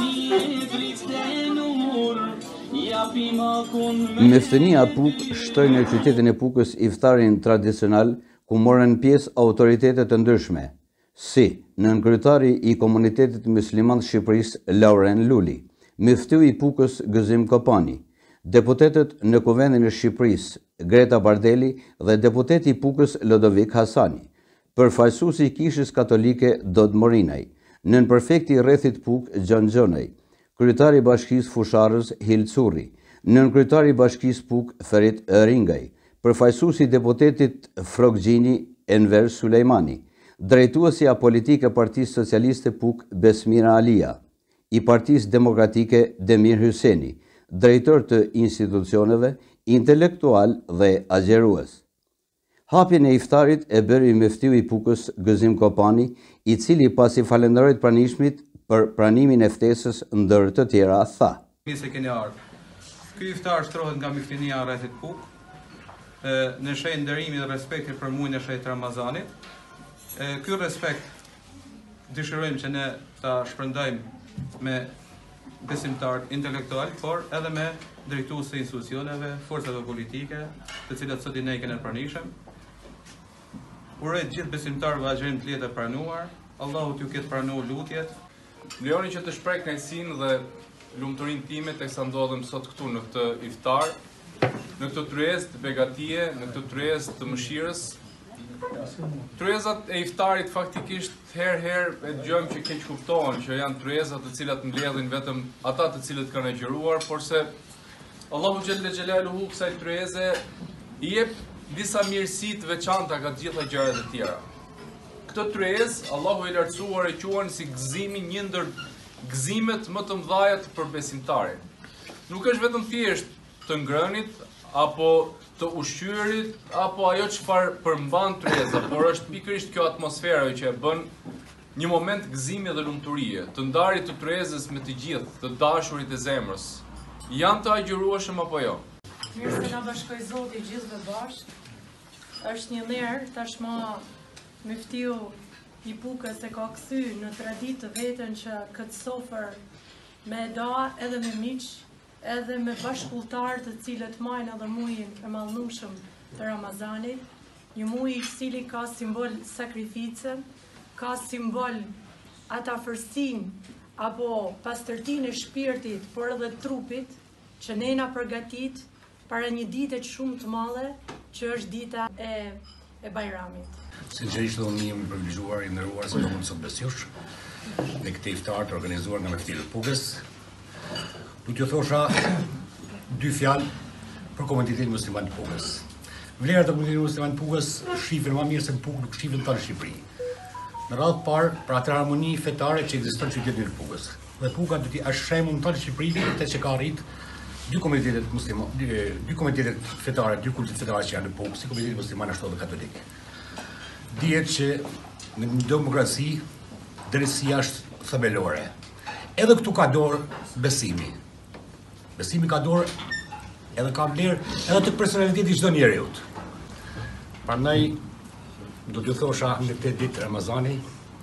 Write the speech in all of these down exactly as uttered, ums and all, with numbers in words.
Myftinia Puke shtoi në qytetin e Pukës iftarin tradicional ku morën pjesë autoritetet të ndryshme, si nënkryetari i komunitetit musliman të Shqipërisë Lauren Luli, Myftiu i Pukës Gëzim Kopani, deputetët në Kuvendin e Shqipërisë Greta Bardeli dhe deputeti i Pukës Lodovik Hasani, përfaqësuesi i Kishës Katolike Dod Morinaj, nënprefekti i rrethit Pukë Gjon Gjonej, kryetari i Bashkisë Fusharës Hil Curri, nënkryetari i Bashkisë Pukë Ferit Ringaj, përfaqësuesi i deputetit Frokgjini Enver Sulejmani, drejtuesja politike e Partisë Socialiste Pukë Besmira Alia, i Partisë Demokratike Demir Hyseni, drejtor të institucioneve, intelektual dhe agjerues. Hapjen e iftarit e bëri Myftiu i Pukës Gëzim Kopani, i cili pasi falenderoi pranishmit për pranimin e ftesës ndër të tjera tha: Mirë se keni ardhur. Ky iftar shtrohet nga Myftinia rrethit Pukë, në shenjë nderimi dhe respekti për muajin e shenjtë Ramazanit. Ky respekt dëshirojmë që ne ta shpërndajmë me besimtarët intelektual, por edhe me drejtues të institucioneve, forcave politike, të cilat sot i ne kemi pranishëm. Uroj gjithë besimtarëve agjerim të letë e pranuar, Allahu t'ju ketë pranuar lutjet. Lejoni që të shpreh kënaqësinë dhe lumturinë time teksa ndodhem sot këtu në këtë iftar, në këtë tryezë të begatie, në këtë tryezë të mëshirës. Tryezat e iftarit faktikisht herë-herë e dëgjojmë që keq kuptohen që janë tryeza të cilat mbledhin vetëm ata të cilët kanë agjëruar, porse Allahu xhelle xhelaluhu kësaj tryeze i jep disa mirësi të veçanta nga të gjitha gjërat e tjera. Këtë tryezë Allahu i lartësuar e quan si gëzimi, një ndër gëzimet më të mëdha për besimtarin. Nuk është vetëm thjesht të ngrënit apo të ushqyerit apo ajo çfarë përmban tryeza, por është pikërisht kjo atmosfera që e bën një moment gëzimi dhe lumturie, të ndarit të tryezës me të gjithë, të dashurit e zemrës. Janë të agjërueshëm apo jo? Mirë se na bashkoi Zoti gjithëve bashkë. Është një lerë tashmë Myftiu i Pukës e ka kthy në traditë të vetën që këtë sofër me da edhe me miq, edhe me bashkëpulltarë të cilët majnë edhe muajin e mallnueshëm të Ramazanit, një muaj i cili ka simbol sakrificë, ka simbol atafërsinë apo pastërtinë e shpirtit, por edhe trupit, që ne na përgatit para një dite shumë të madhe, që është dita e, e Bajramit. Sinqerisht dhe unë jemi privilegjuar i nderuar se do mund sot besjush në këtë iftar të organizuar nga Myftinia e Pukës. Du t'ju thosha dy fjalë për komunitetin musliman të Pukës. Vlerat e komunitetit musliman të Pukës shifen më mirë se në Pukë nuk shifen tonë në Shqipëri. Në radhë parë për atë harmoni fetare që ekziston në qytetin e Pukës. Dhe Puka do të është shembull tonë në Shqipëri te që ka arrit dy komunitetet musliman, dy, dy komunitetet fetare, dy kultet fetare që janë në Pukë, si komuniteti musliman ashtu edhe katolik. Dihet që në një demokraci drejtësia është themelore. Edhe këtu ka dorë besimi. Besimi ka dorë edhe ka vlerë edhe të personaliteti çdo njeriu. Prandaj do t'ju thosha në këtë ditë Ramazani,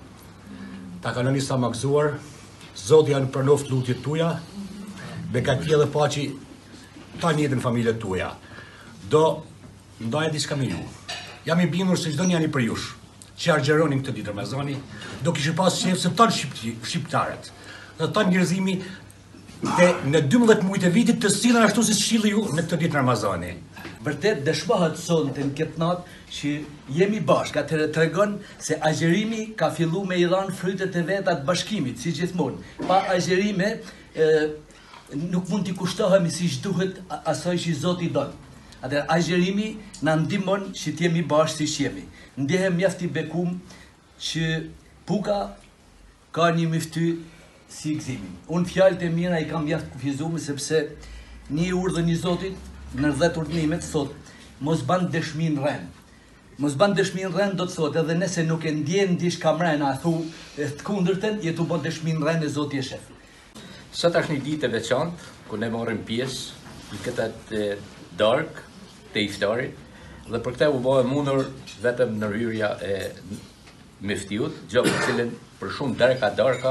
ta kaloni sa më gëzuar, Zoti janë pranoft lutjet tuaja, begati edhe paqi ta njëjtën familjet tuaja. Do ndaje diçka me ju. Jam i bindur se çdo njeri për jush që agjeronin këtë ditë Ramazani, do kishte pas shef se tonë shqiptarët. Dhe tonë njerëzimi te në dymbëdhjetë muajt e vitit të sillen ashtu si shilli ju në këtë ditë Ramazani. Vërtet dëshmohet sonte në këtë natë që jemi bashkë, atëherë tregon se agjerimi ka filluar me i dhanë frytet e veta të bashkimit, si gjithmonë. Pa agjerime nuk mund t'i kushtohemi siç duhet asaj që Zoti don. Atëherë agjerimi na ndihmon që të jemi bashkë siç jemi. Ndihem mjaft i bekum që Puka ka një myfty si gëzimin. Unë fjalët e mira i kam mjaft kufizuar sepse një urdhën i Zotit në dhjetë urdhënimet thot mos ban dëshmi në rend. Mos ban dëshmi në rend do të thotë edhe nëse nuk e ndjen diçka mrena, thu të kundërtën, jetu bën dëshmi në rend e Zoti e shef. Sot është një ditë e veçantë ku ne morëm pjesë në këtë darkë të iftarit dhe për këtë u bëhe mundur vetëm në hyrja e Myftiut, gjë për cilën për shumë darka darka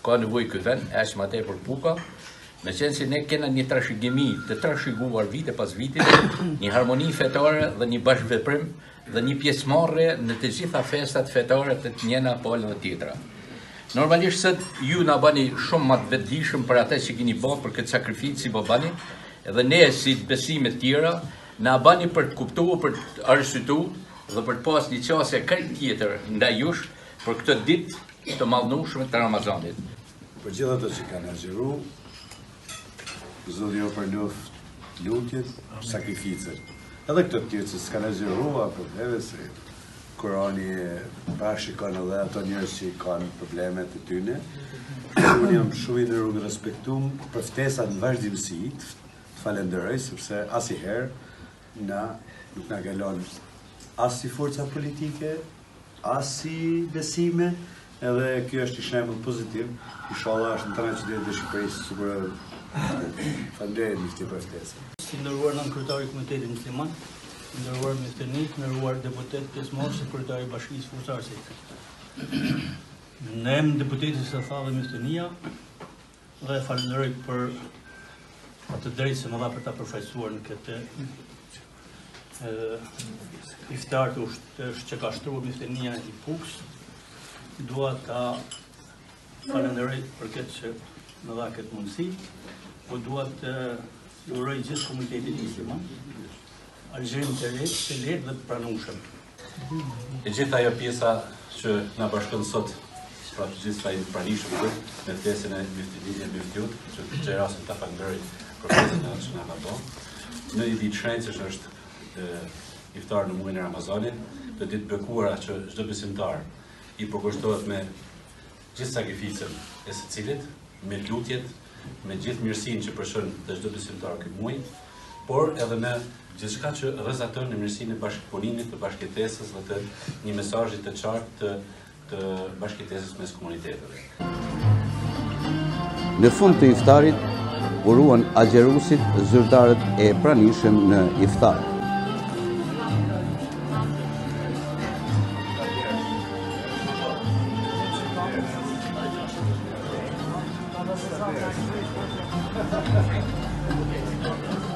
ka nevojë ky vend, aq më tepër Puka, me qenë si ne kena një trashëgimi të trashëguar vite pas viti, një harmoni fetare dhe një bashkëveprim dhe një pjesëmarrje në të gjitha festat fetare të të njëna palë dhe tjetra. Normalisht sot ju na bani shumë më të vetëdijshëm për atë që keni bërë për këtë sakrificë si po bani, edhe ne si besime të tjera na bani për të kuptuar, për të arsyetuar dhe për të pas një qasje kërë tjetër ndaj jush për këtë ditë të mallnueshme të Ramazanit. Për gjithë ato që kanë agjeru, Zoti ju përnjoft lutjet, sakrificën. Edhe këto të tjerë që s'kanë agjeru, apo edhe se Kurani parashikon edhe ato njerëz që kanë probleme të tyre. Unë jam shumë i nderuar dhe respektuar për ftesat në vazhdimsi, të falenderoj sepse asnjëherë na nuk na kalon as si forca politike, as si besime, edhe kjo është një shembull pozitiv. Inshallah është në të qytetet e Shqipërisë sigurisht. Falenderoj Myfti për ftesën. Si nderuar nën kryetari i Komunitetit Musliman, nderuar Myftini, nderuar deputet pjesëmarrës e kryetari i Bashkisë Fuqësarëse. Ne jam deputeti së tha dhe Myftinia dhe falenderoj për atë drejtë që më dha për ta përfaqësuar në këtë iftar të që ka shtruar Myftinia i Pukes. Dua ta falenderoj për këtë që më dha këtë mundësi, po dua të uroj gjithë komunitetit musliman algjerim të lehtë, të lehtë dhe të pranueshëm. E gjitha ajo pjesa që na bashkon sot, pra të gjithë ai pranishëm me ftesën e Myftiut, që të rastin ta falenderoj për ftesën që na ka bërë. Në një ditë shenjtë që është iftar në muajin e Ramazanit, të ditë bekuara që çdo besimtar i përkushtohet me gjithë sakrificën e secilit, me lutjet, me gjithë mirësinë që përshën të çdo besimtar këtë muaj, por edhe me gjithçka që rrezaton në mirësinë e bashkëpunimit, të bashkëjetesës dhe të një mesazhi të qartë të, të bashkëjetesës mes komuniteteve. Në fund të iftarit, uruan agjeruesit zyrtarët e pranishëm në iftar. Thank you.